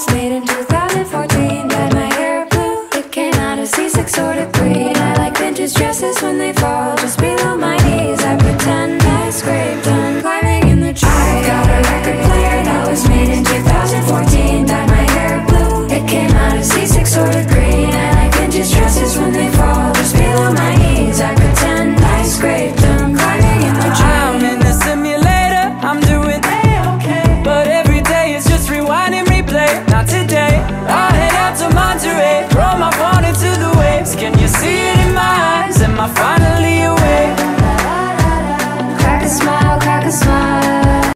was made in 2014. Dyed my hair blue, it came out of C6 or degree. And I like vintage dresses when they fall, just be